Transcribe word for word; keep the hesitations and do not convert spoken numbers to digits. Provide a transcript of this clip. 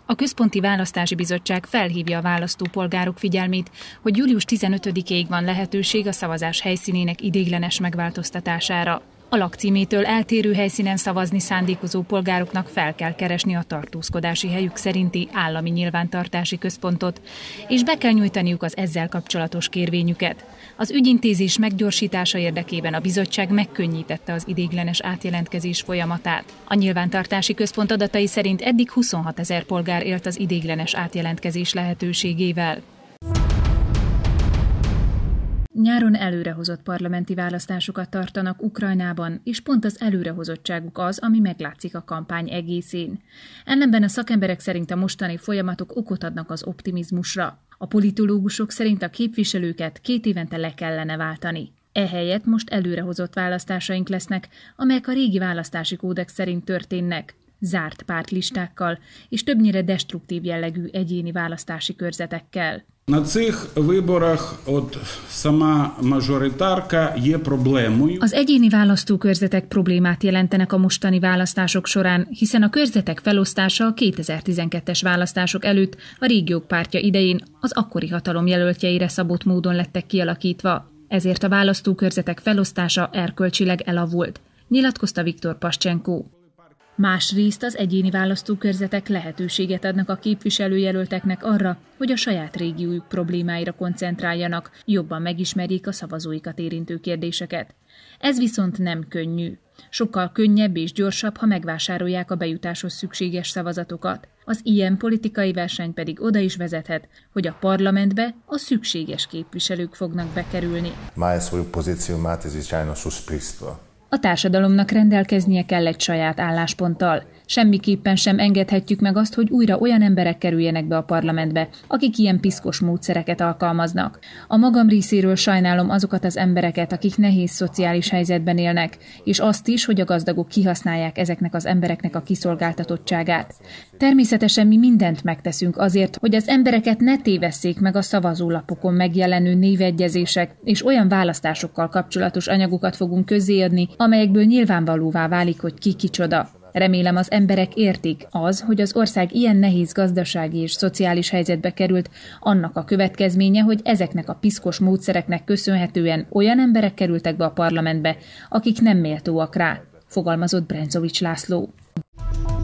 A Központi Választási Bizottság felhívja a választópolgárok figyelmét, hogy július tizenötödikéig van lehetőség a szavazás helyszínének ideiglenes megváltoztatására. A lakcímétől eltérő helyszínen szavazni szándékozó polgároknak fel kell keresni a tartózkodási helyük szerinti állami nyilvántartási központot, és be kell nyújtaniuk az ezzel kapcsolatos kérvényüket. Az ügyintézés meggyorsítása érdekében a bizottság megkönnyítette az ideiglenes átjelentkezés folyamatát. A nyilvántartási központ adatai szerint eddig huszonhat ezer polgár élt az ideiglenes átjelentkezés lehetőségével. Nyáron előrehozott parlamenti választásokat tartanak Ukrajnában, és pont az előrehozottságuk az, ami meglátszik a kampány egészén. Ellenben a szakemberek szerint a mostani folyamatok okot adnak az optimizmusra. A politológusok szerint a képviselőket két évente le kellene váltani. Ehelyett most előrehozott választásaink lesznek, amelyek a régi választási kódex szerint történnek, zárt pártlistákkal és többnyire destruktív jellegű egyéni választási körzetekkel. На цих виборах от сама мажоритарка є проблемою. Az egyéni választókörzetek problémát jelentenek a mostani választások során, hiszen a körzetek felosztása a kétezer-tizenkettes választások előtt a Régiók Pártja idején az akkori hatalom jelöltjeire szabott módon lettek kialakítva. Ezért a választókörzetek felosztása erkölcsileg elavult, nyilatkozta Viktor Paschenko. Másrészt az egyéni választókörzetek lehetőséget adnak a képviselőjelölteknek arra, hogy a saját régiójuk problémáira koncentráljanak, jobban megismerjék a szavazóikat érintő kérdéseket. Ez viszont nem könnyű. Sokkal könnyebb és gyorsabb, ha megvásárolják a bejutáshoz szükséges szavazatokat. Az ilyen politikai verseny pedig oda is vezethet, hogy a parlamentbe a szükséges képviselők fognak bekerülni. Mає свою позицію мати, звичайно, суспільство. A társadalomnak rendelkeznie kell egy saját állásponttal. Semmiképpen sem engedhetjük meg azt, hogy újra olyan emberek kerüljenek be a parlamentbe, akik ilyen piszkos módszereket alkalmaznak. A magam részéről sajnálom azokat az embereket, akik nehéz szociális helyzetben élnek, és azt is, hogy a gazdagok kihasználják ezeknek az embereknek a kiszolgáltatottságát. Természetesen mi mindent megteszünk azért, hogy az embereket ne tévesszék meg a szavazólapokon megjelenő névegyezések, és olyan választásokkal kapcsolatos anyagokat fogunk közzéadni, amelyekből nyilvánvalóvá válik, hogy ki kicsoda. Remélem, az emberek értik az, hogy az ország ilyen nehéz gazdasági és szociális helyzetbe került, annak a következménye, hogy ezeknek a piszkos módszereknek köszönhetően olyan emberek kerültek be a parlamentbe, akik nem méltóak rá, fogalmazott Brenzovics László.